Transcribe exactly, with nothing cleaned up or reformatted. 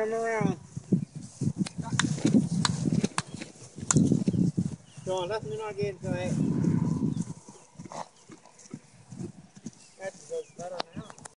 him around. Go on, let me not get into it.